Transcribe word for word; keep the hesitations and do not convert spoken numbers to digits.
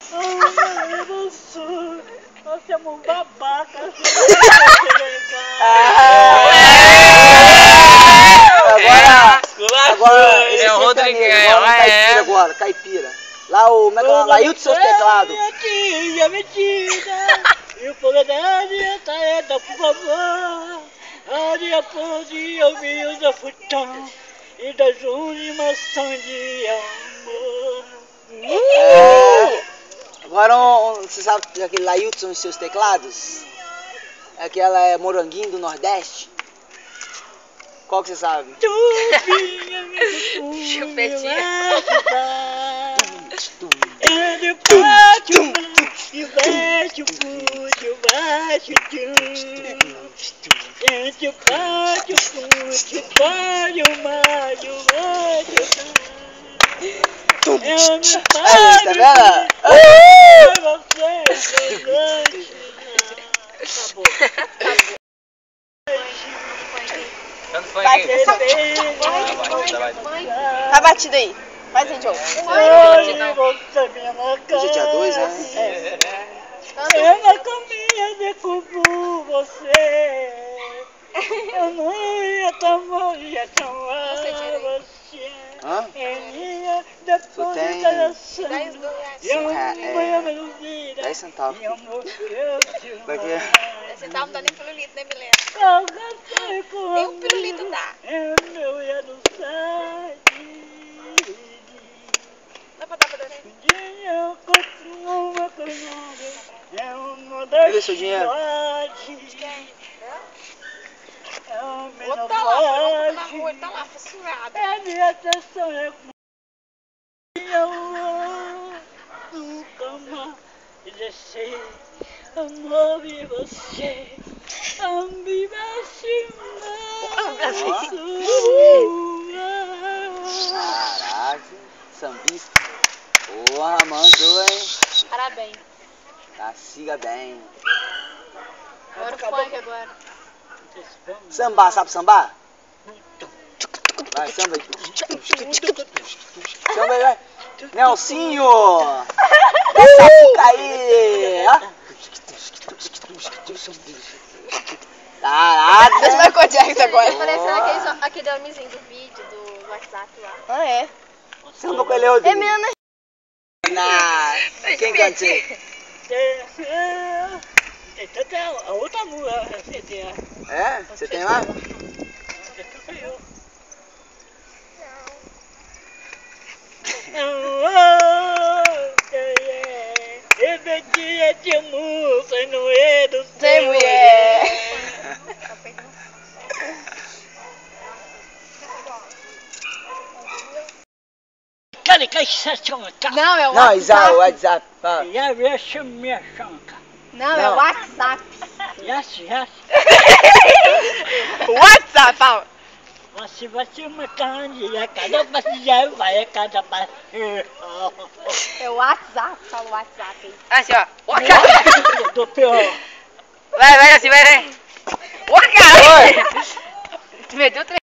Eu não sou. Você é um babaca. Agora, agora, esse é o Rodrigues, agora é. caipira agora, caipira. Lá o, como é que é o Lailton seus teclados. Minha tia, mentira. E o povo da dieta, por favor. A minha pose, eu vi os afutão. E das últimas de amor. É, agora, um, um, você sabe aquele Lailton e seus teclados? Aquela é Moranguinho do Nordeste. Qual que você sabe? Chupetinha. Ele bate o e bate o fute, bate o tchum. Gente, bate o fute, bate o maio, bate o tchum. Eu me Aí, tá vendo? Acabou. Tanto foi Vai, que... Tá batido aí. Faz aí, Diogo. Hoje é dia dois, né? É. Eu não comia de cubu você. Eu não ia tomar, ia tomar você. Hã? É minha depois tem da Dez nação. reais. Eu é, não vida. dez centavos. E amor, eu te Daqui. amo. Você tá dando nem pirulito, né, Milena? Eu cantei com Nem um pirulito dá. É meu e não sai. Dá pra dar pra Doreen? Eu continuo apanhado. É uma Cadê seu dinheiro? É uma O outro tá lá, foi lá na rua, ele tá lá, fissurado. é minha atenção, é eu nunca mais deixei amor em você. Ame Caraca, sambista. Porra, mandou, hein? Parabéns. Tá, siga bem. Agora o funk agora. Sambar, sabe sambar? Vai, samba aí. Samba aí, vai. Nelsinho! Sapucaí! Ó. Caraca! Deixa eu ver qual Jackson agora. Tá parecendo aquele, aquele homenzinho do vídeo do WhatsApp lá. Ah, é? Samba com ele, Rodrigo. É mesmo, né? Na... Quem canta isso aí? Tem tanta a outra música, C D. É? Você tem lá? Dia de moça no é do Sem mulher. Cara, que exceção, cara. Não, é o Não, WhatsApp. Isa, o WhatsApp. Fala. E aí, essa minha chanca. Não, é o Não. WhatsApp. Yes, yes. WhatsApp, fala. Você vai ser uma candia, cada passeio vai a cada passeio. É o WhatsApp, fala o WhatsApp aí. Assim, ó. Ó, Eu cara. tô pior. Vai, vai assim, vai, vai. Ó, cara. Tu meteu três.